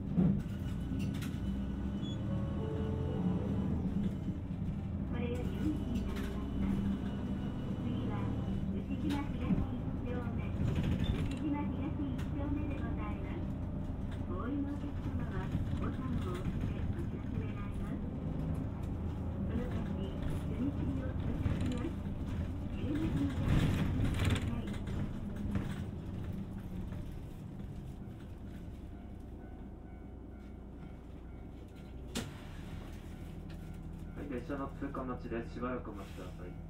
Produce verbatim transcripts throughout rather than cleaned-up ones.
列車の通過待ちです。しばらくお待ちください。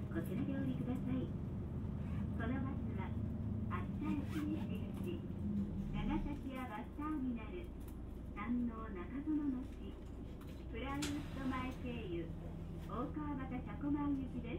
こちらでお降りください。このバスは秋田駅西口、長崎屋バスターミナル、山王中園町、フライウッド前経由、大川端車庫前行きです。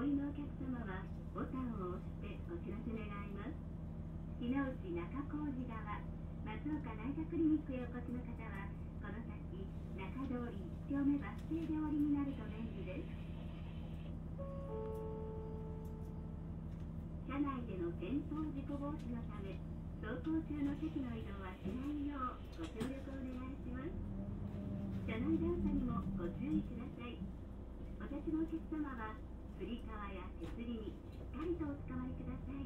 お降りのお客様はボタンを押してお知らせ願います。日之内中小路側、松岡内科クリニックへお越しの方は、この先中通りいち丁目バス停でお降りになると便利です。車内での転倒事故防止のため、走行中の席の移動はしないようご協力お願いします。車内段差にもご注意ください。お立ちのお客様は、つり革や手すりにしっかりとおつかまりください。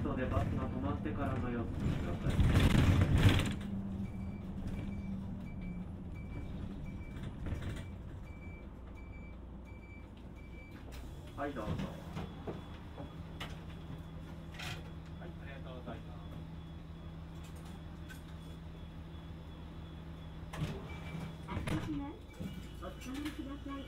のでバスが止まってから前を進みください。はい、どうぞ。 はい、ありがとうございます。 発車します。おつかまりください。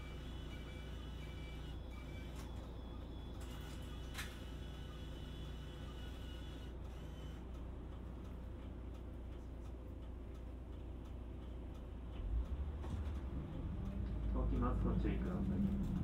動きます。ご注意ください。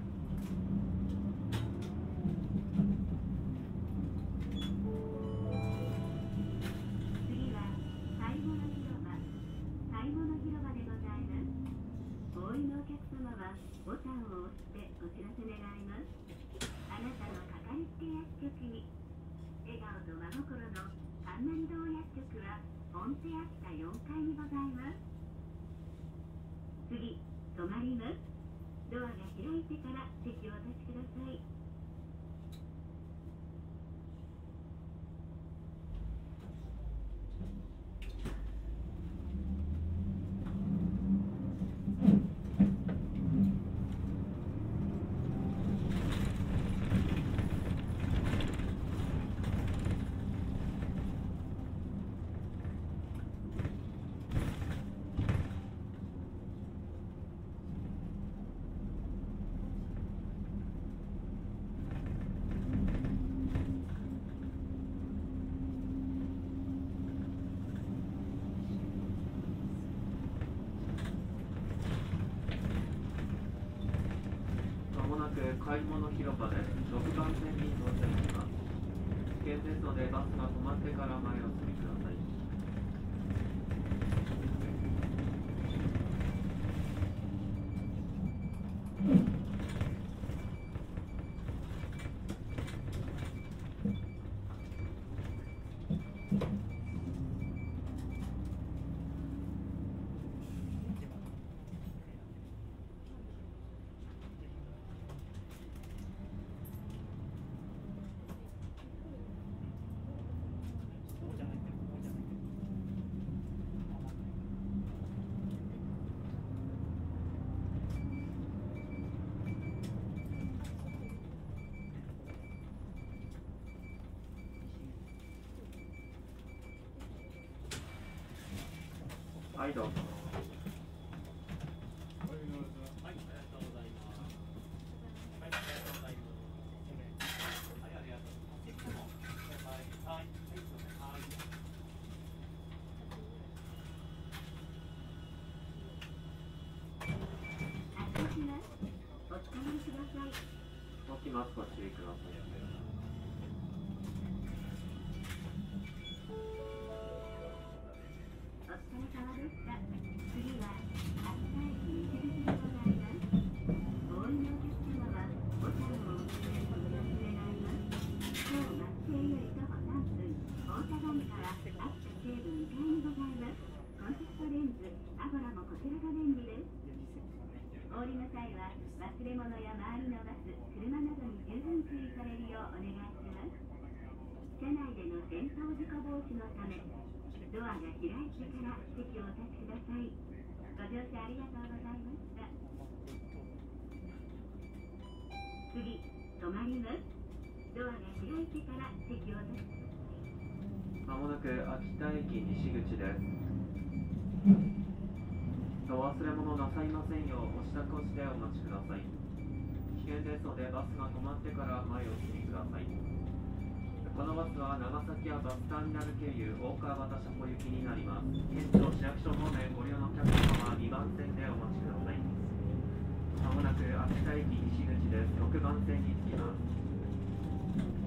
次は最後の広場、最後の広場でございます。お降りのお客様はボタンを押してお知らせ願います。あなたのかかりつけ薬局に笑顔と真心の三南道薬局は本手秋田よんかいにございます。次、止まります。ドアが開いてから席をお立ちください。 買い物広場です。ろくばん線に到着します。危険ですのでバスが止まってから前を進みください。はい、どうぞ。 はい、ありがとうございます。はい、ありがとうございます。はい、ありがとうございます。いつも、はい、はい、はい、はい。 発車します。おつかまりください。 動きます。ご注意ください。 お疲れ様でした。次は秋田駅西口でございます。お降りのお客様はボタンを押してお知らせ願います。今日松江より徒歩さんぷん、大田上から秋田西部にかいにございます。コンタクトレンズ、アゴラもこちらが便利です。お降りの際は忘れ物や周りのバス、車などに十分注意されるようお願いします。車内での転倒事故防止のためドアが開いてから席をお立ちください。ご乗車ありがとうございました。次、止まります。ドアが開いてから席をお立ちください。 まもなく秋田駅西口です。お忘れ物なさいませんようお支度をしてお待ちください。危険ですのでバスが止まってから前を進みください。このバスは長崎屋バスターミナル経由大川端車庫行きになります。県庁市役所方面ご利用のお客様はにばん線でお待ちください。まもなく秋田駅西口です。ろくばん線に着きます。